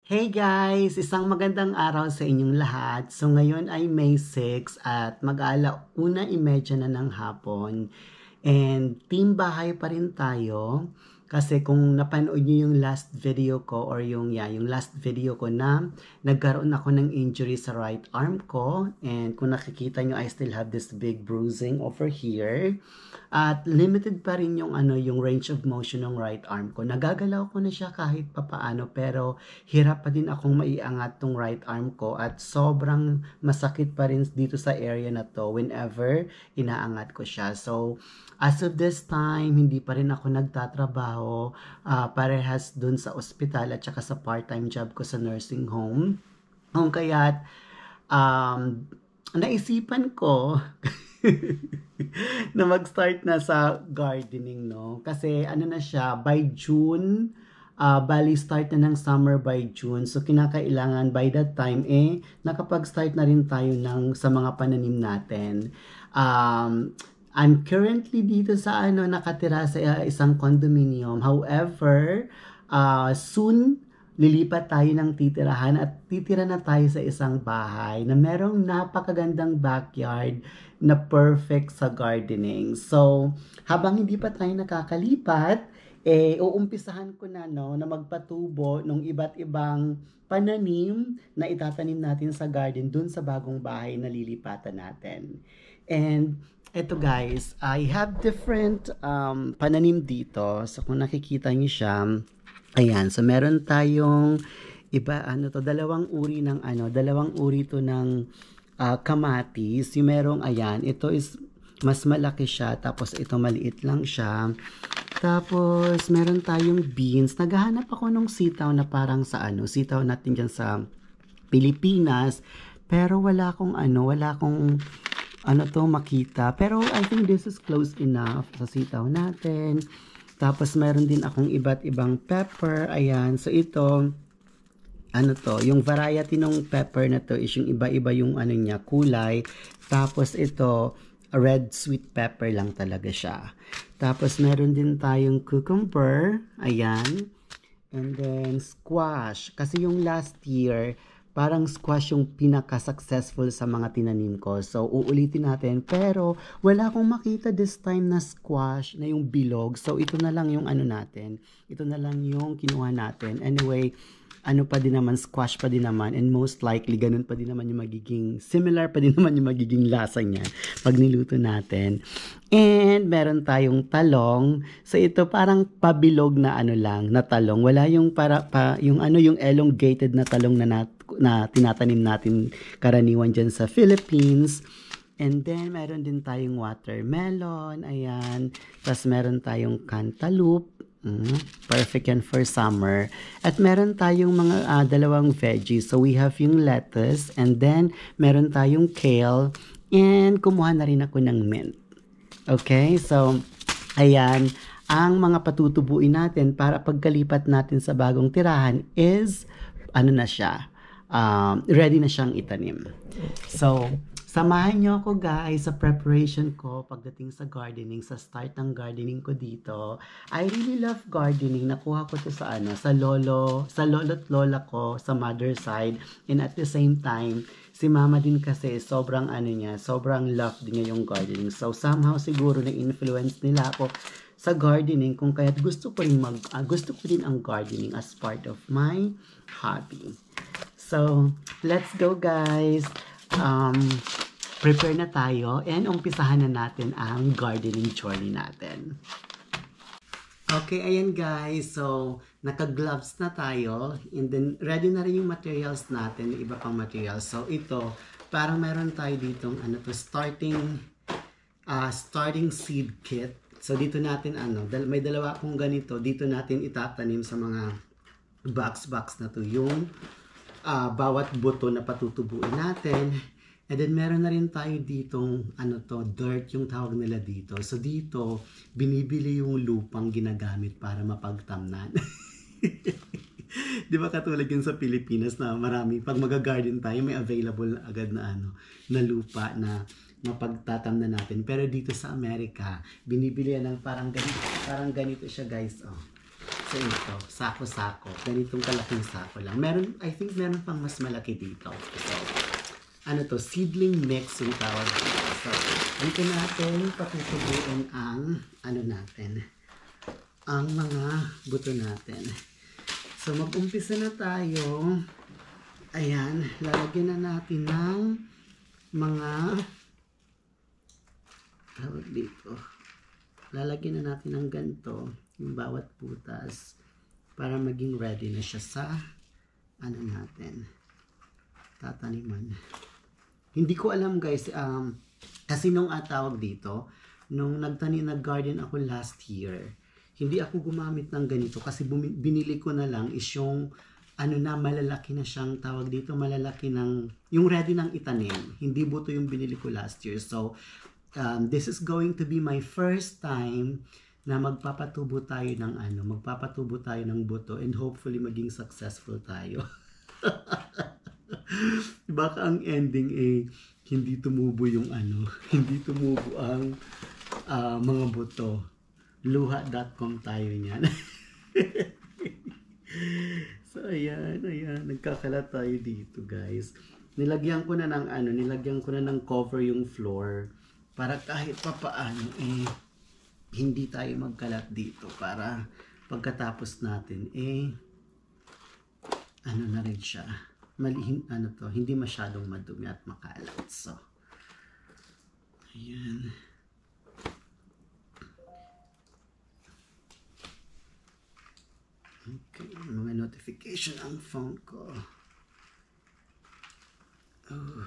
Hey guys! Isang magandang araw sa inyong lahat. So ngayon ay May 6 at mag-1:30 na ng hapon. And team bahay pa rin tayo. Kasi kung napanood niyo yung last video ko or yung last video ko na nagkaroon ako ng injury sa right arm ko. And kung nakikita niyo, I still have this big bruising over here. At limited pa rin yung range of motion ng right arm ko. Nagagalaw ko na siya kahit papaano pero hirap pa din akong maiangat tong right arm ko at sobrang masakit pa rin dito sa area na to whenever inaangat ko siya. So, as of this time, hindi pa rin ako nagtatrabaho parehas dun sa ospital at saka sa part-time job ko sa nursing home. Kung kaya't naisipan ko na mag-start na sa gardening, no? Kasi ano na siya, by June, bali start na ng summer by June. So kinakailangan by that time, nakapag-start na rin tayo sa mga pananim natin. I'm currently dito sa nakatira sa isang condominium. However, soon lilipat tayo ng titirahan at titira na tayo sa isang bahay na merong napakagandang backyard na perfect sa gardening. So, habang hindi pa tayo nakakalipat, uumpisahan ko na na magpatubo ng iba't ibang pananim na itatanim natin sa garden dun sa bagong bahay na lilipatan natin. And eto guys, I have different pananim dito. So kung nakikita niyo siya, ayan, so meron tayong dalawang uri to ng kamatis. Yung merong, ayan, ito is mas malaki siya, tapos ito maliit lang siya. Tapos meron tayong beans. Naghahanap ako ng sitaw na parang sitaw natin dyan sa Pilipinas. Pero wala akong makita. Pero I think this is close enough sa sitaw natin. Tapos meron din akong iba't ibang pepper. Ayan. So ito, yung variety ng pepper na to is yung iba-iba yung niya, kulay. Tapos ito, red sweet pepper lang talaga siya. Tapos meron din tayong cucumber. Ayan. And then squash. Kasi yung last year, parang squash yung pinaka-successful sa mga tinanim ko. So, uulitin natin. Pero, wala akong makita this time na squash, na yung bilog. So, ito na lang yung natin. Ito na lang yung kinuha natin. Anyway, pa din naman, squash pa din naman. And most likely, ganun pa din naman yung magiging, similar pa din naman yung magiging lasa niya pag niluto natin. And meron tayong talong. So ito parang pabilog na na talong. Wala yung yung elongated na talong na tinatanim natin karaniwan dyan sa Philippines. And then meron din tayong watermelon. Ayan. Tapos meron tayong cantaloupe. Perfect yan for summer. At meron tayong mga dalawang veggies. So we have yung lettuce and then meron tayong kale and kumuha na rin ako ng mint. Okay? So, ayan. Ang mga patutubuin natin para pagkalipat natin sa bagong tirahan is na siya. Ready na siyang itanim. So, samahan niyo ako guys sa preparation ko pagdating sa gardening, sa start ng gardening ko dito. I really love gardening. Nakuha ko to sa lolo't lola ko sa mother side. And at the same time, si mama din kasi sobrang sobrang love din niya yung gardening. So somehow siguro na-influence nila ako sa gardening kung kaya't gusto ko din ang gardening as part of my hobby. So, let's go guys. Prepare na tayo and umpisahan na natin ang gardening journey natin. Okay, ayan guys. So, naka-gloves na tayo and then ready na rin yung materials natin, iba pang materials. So, ito, parang meron tayo ditong starting seed kit. So, dito natin may dalawa akong ganito. Dito natin itatanim sa mga box na to yung bawat buto na patutubuin natin. And then, meron na rin tayo ditong, dirt yung tawag nila dito. So, dito, binibili yung lupang ginagamit para mapagtamnan. Di ba katulad yun sa Pilipinas na marami, pag mag-garden tayo, may available agad na na lupa na mapagtatamnan natin. Pero dito sa Amerika, binibili yan ng parang ganito siya guys. So ito, sako-sako. Ganitong kalaking sako lang. Meron, I think meron pang mas malaki dito. So, ano to, seedling mix yung tawag dito. So, dito natin patutubuin ang, ano natin, ang mga buto natin. So, mag-umpisa na tayo. Ayan, lalagyan na natin ng mga, tawag dito, lalagyan na natin ng ganito, yung bawat butas, para maging ready na siya sa, ano natin, tataniman. Hindi ko alam guys, kasi nung tawag dito, nung nag-garden ako last year, hindi ako gumamit ng ganito kasi binili ko na lang is yung ano na, malalaki na siyang tawag dito, malalaki ng, yung ready ng itanim. Hindi buto yung binili ko last year. So, this is going to be my first time na magpapatubo tayo ng ano, magpapatubo tayo ng buto and hopefully maging successful tayo. Baka ang ending hindi tumubo yung ano, hindi tumubo ang mga buto. Luha.com tayo niyan. So ayan, nagkakalat tayo dito guys. Nilagyan ko na ng ano, nilagyan ko na ng cover yung floor para kahit papaano hindi tayo magkalat dito para pagkatapos natin ano na rin siya. Ano to, hindi masyadong madumi at makalat. So, ayan. Okay, mga notification ang phone ko. Oh.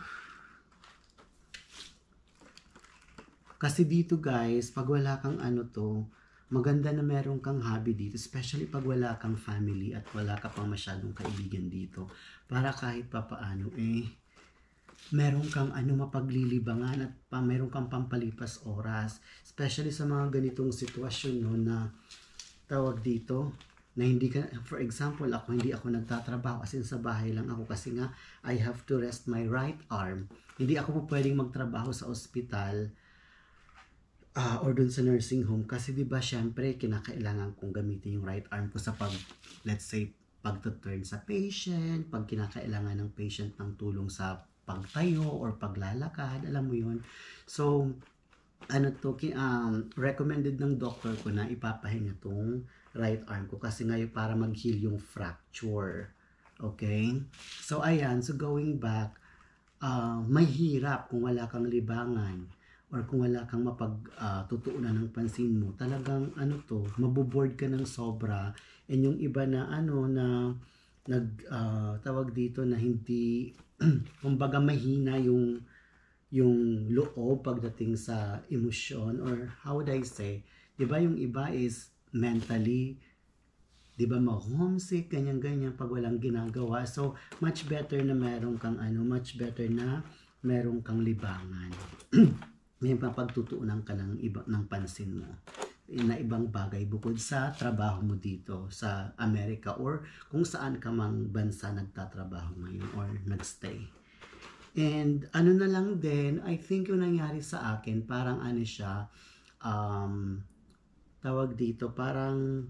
Kasi dito guys, pag wala kang ano to, maganda na meron kang hobby dito, especially pag wala kang family at wala ka pang masyadong kaibigan dito. Para kahit papaano meron kang ano mapaglilibangan at meron kang pampalipas oras. Especially sa mga ganitong sitwasyon no, na tawag dito, na hindi ka, for example, hindi ako nagtatrabaho kasi sa bahay lang ako kasi nga I have to rest my right arm. Hindi ako po pwedeng magtrabaho sa ospital or dun sa nursing home kasi di ba syempre kinakailangan kong gamitin yung right arm ko sa let's say pagtuturn sa patient, pag kinakailangan ng patient ng tulong sa pagtayo or paglalakad, alam mo yun. So ano to, recommended ng doctor ko na ipapahinga tong right arm ko kasi ngayon para mag-heal yung fracture. Okay? So ayan, so going back, may hirap kung wala kang libangan or kung wala kang mapagtutuunan ng pansin mo, talagang ano to, maboboard ka ng sobra. And yung iba na ano na tawag dito na hindi kumbaga mahina yung loob pagdating sa emosyon or how would I say, 'di ba yung iba is mentally, 'di ba, ma-homesick, ganyan-ganyan pag walang ginagawa. So much better na meron kang ano, much better na meron kang libangan. May mapagtutuunan ka ng ng pansin mo na ibang bagay bukod sa trabaho mo dito sa Amerika or kung saan ka mang bansa nagtatrabaho ngayon or nagstay. And ano na lang din, I think yung nangyari sa akin, parang ano siya, tawag dito, parang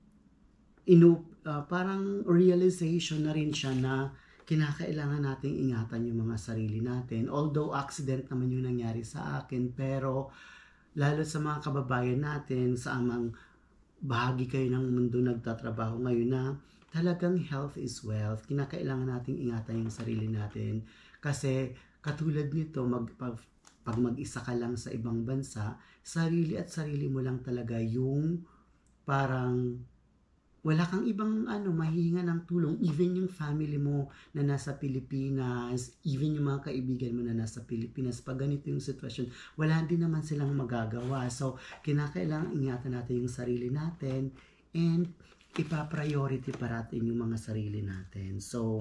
parang realization na rin siya na kinakailangan nating ingatan yung mga sarili natin. Although accident naman yung nangyari sa akin, pero lalo sa mga kababayan natin, sa amang bahagi kayo ng mundo nagtatrabaho ngayon na talagang health is wealth. Kinakailangan nating ingatan yung sarili natin. Kasi katulad nito, pag mag-isa ka lang sa ibang bansa, sarili at sarili mo lang talaga yung parang wala kang ibang mahihinga ng tulong, even yung family mo na nasa Pilipinas, even yung mga kaibigan mo na nasa Pilipinas, pag ganito yung sitwasyon, wala din naman silang magagawa. So, kinakailangan ingatan natin yung sarili natin and ipa-priority parating yung mga sarili natin. So,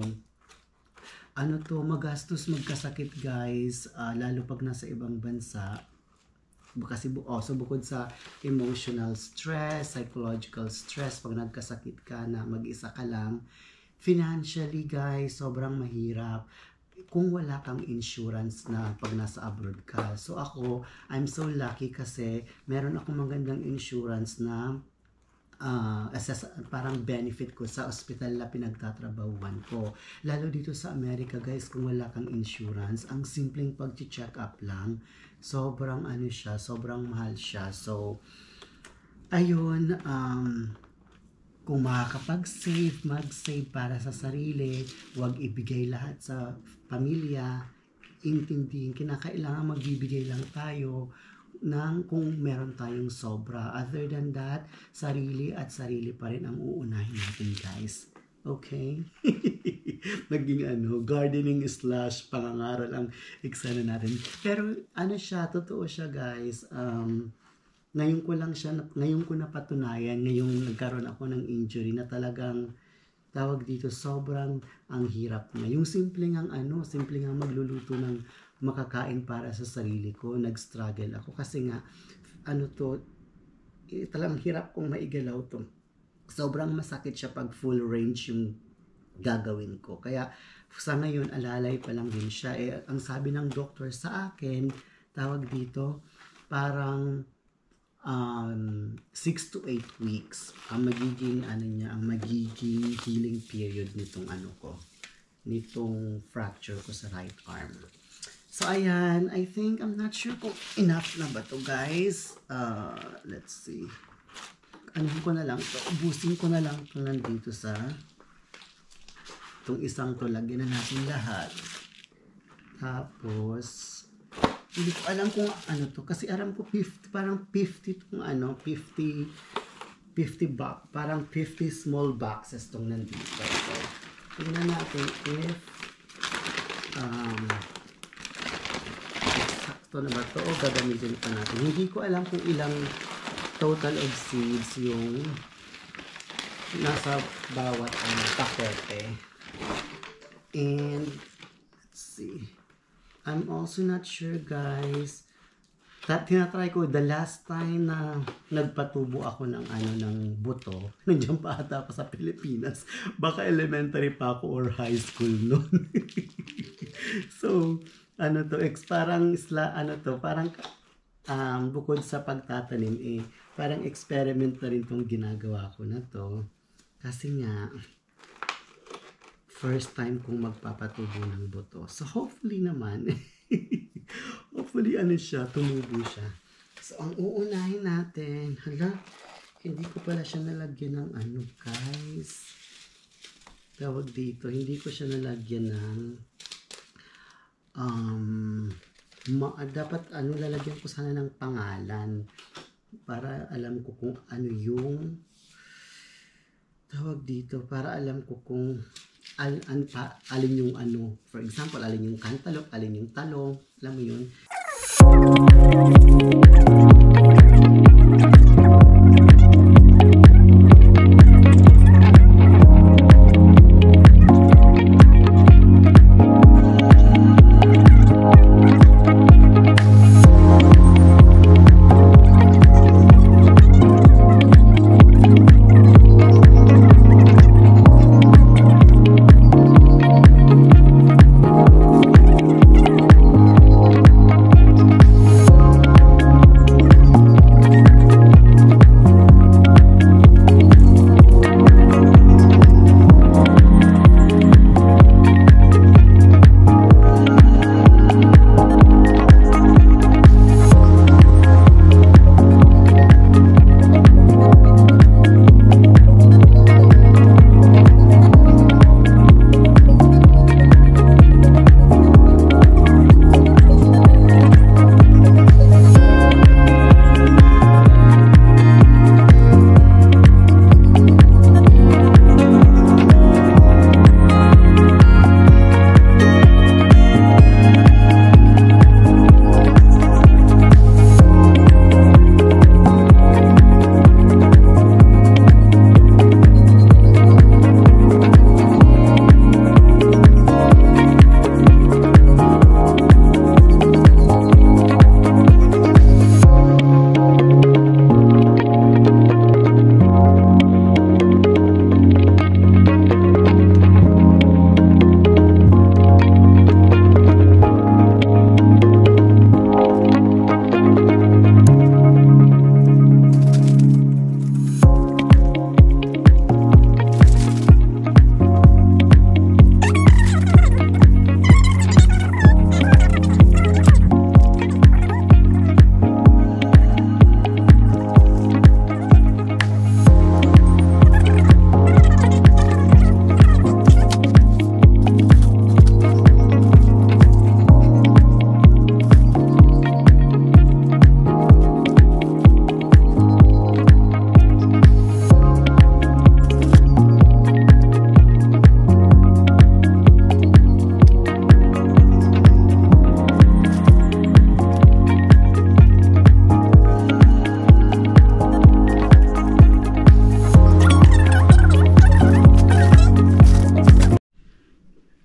magastos magkasakit guys, lalo pag nasa ibang bansa. Kasi so bukod sa emotional stress, psychological stress, pag nagkasakit ka na mag-isa ka lang, financially guys, sobrang mahirap kung wala kang insurance na pag nasa abroad ka. So ako, I'm so lucky kasi meron akong magandang insurance na parang benefit ko sa ospital na pinagtatrabahuan ko. Lalo dito sa Amerika guys, kung wala kang insurance, ang simpleng pag-check up lang, sobrang sobrang mahal siya. So, ayun, kung makakapag-save, mag-save para sa sarili, huwag ibigay lahat sa pamilya, intindihin, kinakailangan magbibigay lang tayo kung meron tayong sobra. Other than that, sarili at sarili pa rin ang uunahin natin guys. Okay? Naging gardening / pangangaral ang eksena natin. Pero totoo siya guys. Ngayon ko napatunayan, ngayong nagkaroon ako ng injury na talagang tawag dito, sobrang ang hirap na. Yung simpleng magluluto ng makakain para sa sarili ko, nag-struggle ako kasi nga talagang hirap kong maigalaw to. Sobrang masakit siya pag full range yung gagawin ko. Kaya sa ngayon, alalay pa lang din siya. Ang sabi ng doctor sa akin, tawag dito, parang 6 to 8 weeks ang magiging ang magiging healing period nitong fracture ko sa right arm. So ayan, I think I'm not sure kung enough na ba to guys. Let's see. Ubusin ko na lang to nandito sa itong isang to, lagyan na natin lahat. Tapos hindi ko alam kung to kasi alam ko 50 tong 50 box, parang 50 small boxes tong nandito. So tingnan natin if sakto na ba to o gagamitin pa natin. Hindi ko alam kung ilang total of seeds yung nasa bawat pakete. And let's see. I'm also not sure guys. Tinatry ko the last time na nagpatubo ako ng buto. Nandiyan pa ata ako sa Pilipinas. Baka elementary pa ako or high school noon. So, parang bukod sa pagtatanim parang experiment na rin tong ginagawa ko na to. Kasi nga first time kong magpapatubo ng buto. So hopefully naman tumubo siya. So ang uunahin natin, hindi ko pala siya nalagyan ng guys. Tawag dito, hindi ko siya nalagyan ng dapat lalagyan ko sana ng pangalan para alam ko kung yung tawag dito, para alam ko kung alin yung for example, alin yung cantaloupe, alin yung talong, alam mo yun.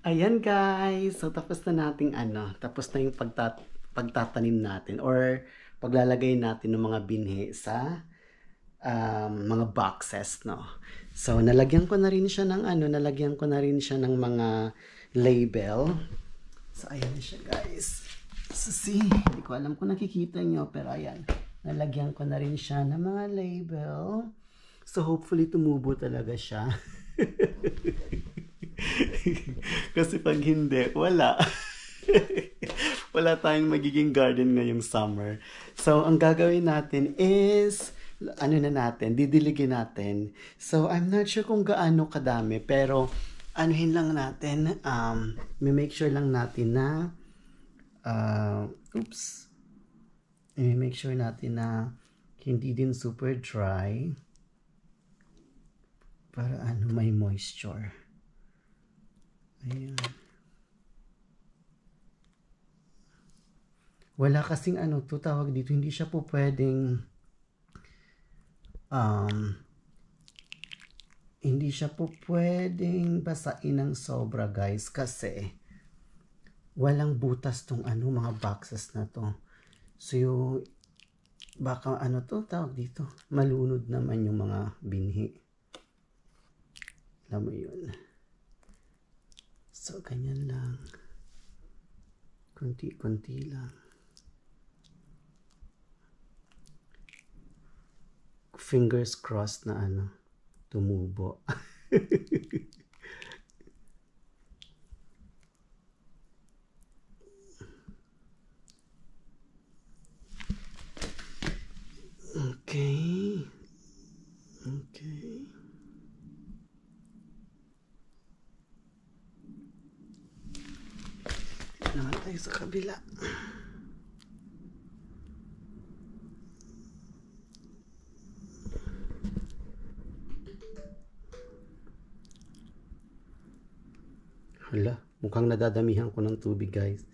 Ayan guys, so tapos na nating tapos na yung pagtatanim natin or paglalagay natin ng mga binhi sa mga boxes, no. So nalagyan ko na rin siya ng nalagyan ko na rin siya ng mga label. So ayan na siya guys. So see, hindi ko alam kung nakikita nyo, pero ayan, nalagyan ko na rin siya ng mga label. So hopefully tumubo talaga siya. Kasi pag hindi, wala. Wala tayong magiging garden ngayong summer. So, ang gagawin natin is, didiligin natin. So, I'm not sure kung gaano kadami, pero, anuhin lang natin, may make sure lang natin na, may make sure natin na, hindi din super dry, para may moisture. Ayan. Wala kasing tawag dito, hindi siya po pwedeng hindi siya po pwedeng basain ng sobra guys, kasi walang butas tong mga boxes na to. So baka tawag dito, malunod naman yung mga binhi. Alam mo yun. So ganyan lang, kunti-kunti lang. Fingers crossed na tumubo. Okay. Okay. Naman tayo sa kabila. Hala, mukhang nadadamihan ko ng tubig guys.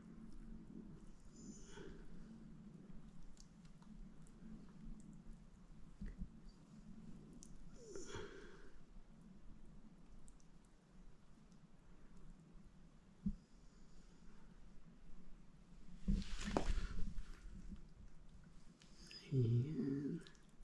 Ayan.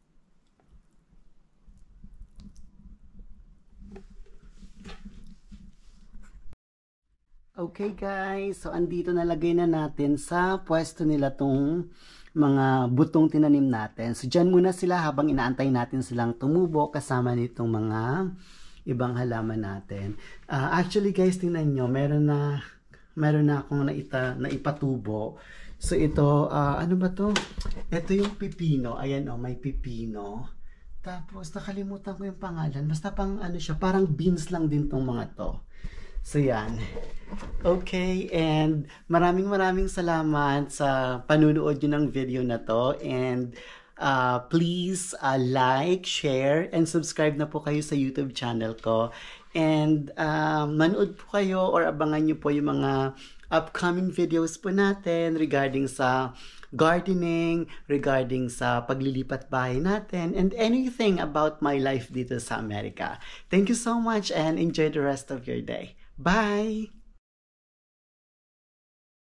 Okay guys, so andito nalagay na natin sa pwesto nila tong mga butong tinanim natin. So dyan muna sila habang inaantay natin silang tumubo kasama nitong mga ibang halaman natin. Actually guys, tingnan nyo, meron na akong naipatubo. So ito, ano ba to? Ito yung pipino. Ayan may pipino. Tapos nakalimutan ko yung pangalan. Basta pang siya, parang beans lang din tong mga to. So yan. Okay, and maraming salamat sa panunood nyo ng video na to. And please like, share, and subscribe na po kayo sa YouTube channel ko. And manood po kayo or abangan nyo po yung mga upcoming videos po natin regarding sa gardening, regarding sa paglilipat bahay natin, and anything about my life dito sa Amerika. Thank you so much and enjoy the rest of your day. Bye!